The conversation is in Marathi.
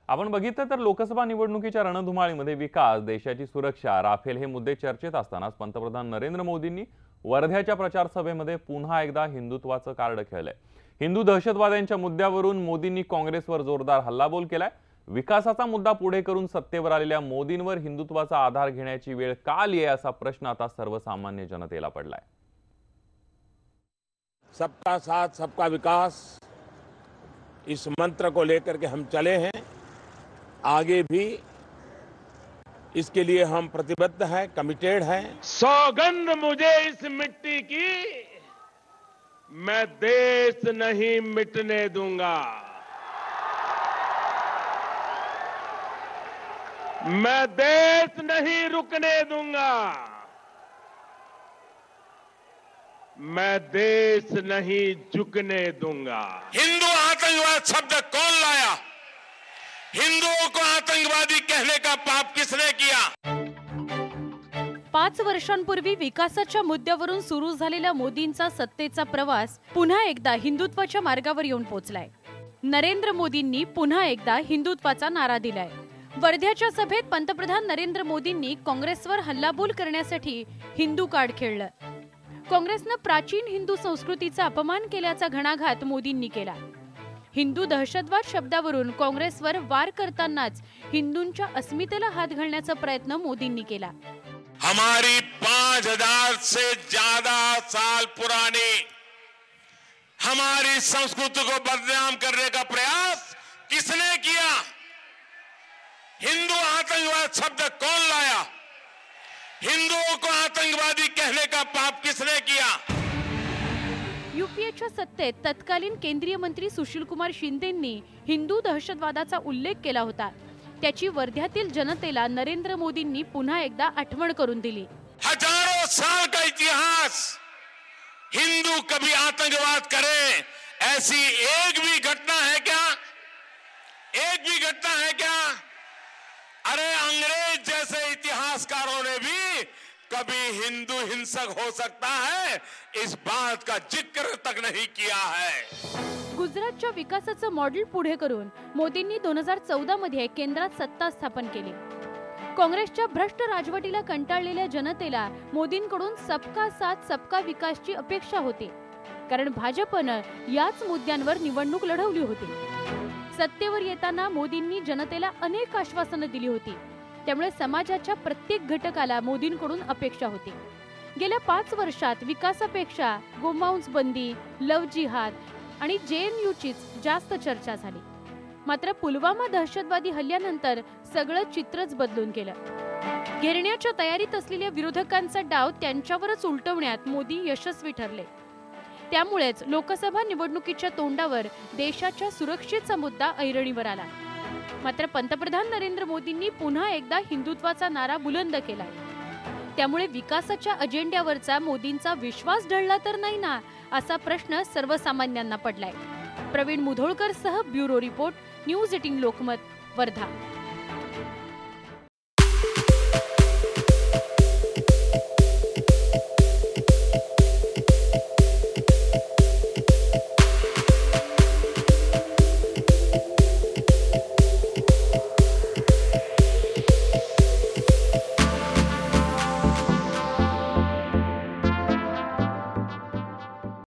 आपण बघितलं तर लोकसभा निवडणुकीच्या रणधुमाळीमध्ये विकास, देशाची सुरक्षा, राफेल हे मुद्दे चर्चेत असतानाच पंतप्रधान नरेंद्र मोदींनी वर्ध्याच्या प्रचार सभेमध्ये पुन्हा एकदा हिंदुत्वाचं कार्ड खेळलंय। हिंदू दहशतवाद्यांच्या मुद्द्यावरून मोदींनी काँग्रेसवर जोरदार हल्लाबोल केलाय। विकासाचा मुद्दा पुढे करून सत्तेवर आलेल्या मोदींवर हिंदुत्वाचा आधार घेण्याची वेळ का आली आहे असा प्रश्न आता सर्वसामान्य जनतेला पडलाय। सबका साथ सबका विकास इस मंत्र को लेकर के हम चले हैं, आगे भी इसके लिए हम प्रतिबद्ध हैं, कमिटेड हैं। सौगंध मुझे इस मिट्टी की, मैं देश नहीं मिटने दूंगा, मैं देश नहीं रुकने दूंगा, मैं देश नहीं झुकने दूंगा। हिंदू आतंकवाद शब्द कौन लाया? हिंदुओं को आतंकवादी कहने का पाप किसने किया? 5 वर्षांपूर्वी विकासाच्या मुद्द्यावरून सुरू झालेला मोदींचा सत्तेचा प्रवास पुन्हा एकदा हिंदुत्वाच्या मार्गावर येऊन पोहोचलाय। नरेंद्र मोदींनी पुन्हा एकदा हिंदुत्वाचा नारा दिलाय। वर्ध्याच्या सभेत पंतप्रधान नरेंद्र मोदींनी काँग्रेसवर हल्लाबोल करण्यासाठी हिंदू कार्ड खेळलं। काँग्रेसनं प्राचीन हिंदू संस्कृतीचा अपमान केल्याचा घणाघात मोदींनी केला। हिंदू दहशतवाद शब्दावरून काँग्रेसवर वार करतानाच हिंदूंच्या अस्मितेला हात घालण्याचा प्रयत्न मोदींनी केला। हमारी 5000 से ज्यादा साल पुरानी हमारी संस्कृति को बदनाम करने का प्रयास किसने किया? हिंदू आतंकवाद शब्द कौन लाया? हिंदुओं को आतंकवादी कहने का पाप किसने किया? यूपीएच्या सत्तेत तत्कालीन केंद्रीय मंत्री सुशील कुमार शिंदेंनी हिंदू दहशतवादाचा उल्लेख केला होता। त्याची वर्ध्यातील जनतेला नरेंद्र मोदींनी पुन्हा एकदा आठवण करून दिली। हजारों साल का इतिहास, हिंदू कभी आतंकवाद करे ऐसी एक भी घटना है क्या? एक भी घटना है क्या? अरे अंग्रेज जैसे इतिहासकारों ने भी कभी हिंदू हिंसक हो सकता है इस बात का जिक्र तक नहीं किया है। गुजरातच्या विकासाचं मॉडेल पुढे करून मोदींनी 2014 मध्ये केंद्रात सत्ता स्थापन केली। काँग्रेसच्या भ्रष्ट राजवटीला कंटाळलेल्या जनतेला मोदींकडून सबका साथ सबका विकासची अपेक्षा होती, कारण भाजपनं याच मुद्द्यांवर निवडणूक लढवली होती। सत्तेवर येताना मोदींनी जनतेला अनेक आश्वासनं दिली होती, त्यामुळे समाजाच्या प्रत्येक घटकाला मोदींकडून अपेक्षा होती। गेल्या 5 वर्षात विकासापेक्षा गोमांस बंदी, लव जिहाद आणि जेएनयूचीच जास्त चर्चा झाली। मात्र पुलवामा दहशतवादी हल्ल्यानंतर सगळं चित्रच बदलून गेलं। घेरण्याच्या तयारीत असलेल्या विरोधकांचा डाव त्यांच्यावरच उलटवण्यात मोदी यशस्वी ठरले। त्यामुळेच लोकसभा निवडणुकीच्या तोंडावर देशाच्या सुरक्षेचा मुद्दा ऐरणीवर आला। मात्र पंतप्रधान नरेंद्र मोदींनी पुन्हा एकदा हिंदुत्वाचा नारा बुलंद केलाय। त्यामुळे विकासाच्या अजेंड्यावरचा मोदींचा विश्वास ढळला तर नाही ना, असा प्रश्न सर्वसामान्यांना पडलाय। प्रवीण मुधोळकर सह bureau report, news 18 Lokmat, Wardha.